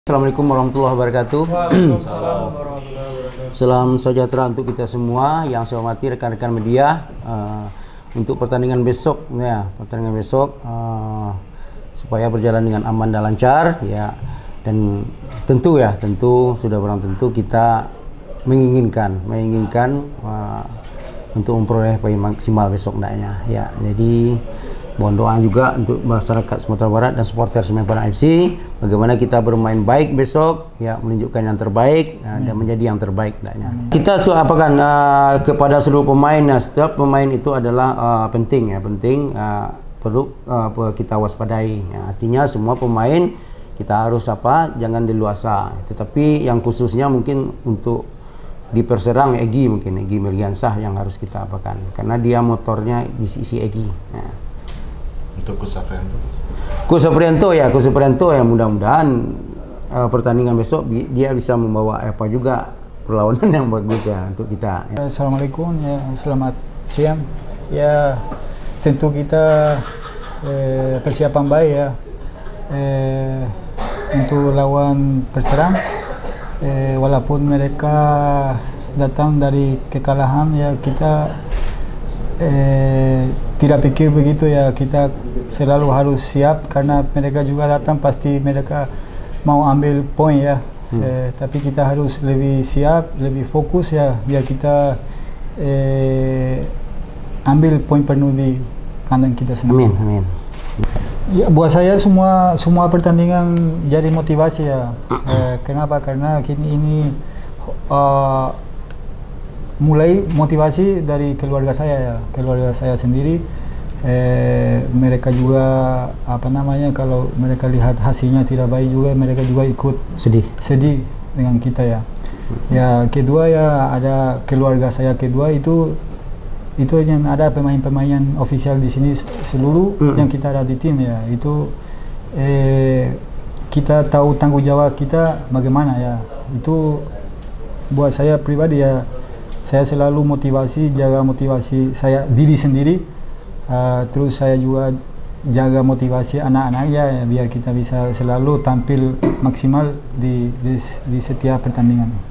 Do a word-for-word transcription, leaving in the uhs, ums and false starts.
Assalamualaikum warahmatullahi wabarakatuh. Salam sejahtera untuk kita semua. Yang saya hormati rekan-rekan media, uh, untuk pertandingan besok, ya pertandingan besok uh, supaya berjalan dengan aman dan lancar, ya. Dan tentu ya, tentu sudah barang tentu kita menginginkan, menginginkan uh, untuk memperoleh poin maksimal besok naknya, ya. Jadi mohon doa juga untuk masyarakat Sumatera Barat dan supporter Semen Padang F C, bagaimana kita bermain baik besok, ya, menunjukkan yang terbaik, nah, dan menjadi yang terbaik naknya. Kita apakan uh, kepada seluruh pemain, uh, setiap pemain itu adalah uh, penting, ya, penting uh, perlu uh, kita waspadai. Ya, artinya semua pemain kita harus apa, jangan diluasa. Tetapi yang khususnya mungkin untuk diperserang Egy, mungkin Egy Melgiansah yang harus kita apakan, karena dia motornya di sisi Egy. Ya. Untuk Kusafrianto, Kusafrianto ya, Kusafrianto ya, mudah-mudahan uh, pertandingan besok bi dia bisa membawa apa juga perlawanan yang bagus ya untuk kita. Ya. Assalamualaikum, ya, selamat siang. Ya, tentu kita eh, persiapan baik ya eh, untuk lawan Perserang. Eh, walaupun mereka datang dari kekalahan, ya kita eh, tidak pikir begitu ya, kita selalu harus siap karena mereka juga datang pasti mereka mau ambil poin ya. Hmm. Eh, tapi kita harus lebih siap, lebih fokus ya, biar kita eh, ambil poin penuh di kandang kita sendiri. Amin, amin. Ya, buat saya semua semua pertandingan jadi motivasi ya. Eh, kenapa? Karena kini ini uh, mulai motivasi dari keluarga saya ya, keluarga saya sendiri. Eh, mereka juga apa namanya, kalau mereka lihat hasilnya tidak baik juga, mereka juga ikut sedih sedih dengan kita ya. Ya, kedua ya, ada keluarga saya kedua itu itu yang ada pemain-pemain ofisial di sini seluruh mm. yang kita ada di tim ya, itu eh, kita tahu tanggung jawab kita bagaimana ya. Itu buat saya pribadi ya, saya selalu motivasi, jaga motivasi saya diri sendiri, uh, terus saya juga jaga motivasi anak-anaknya ya, biar kita bisa selalu tampil maksimal di, di, di setiap pertandingan.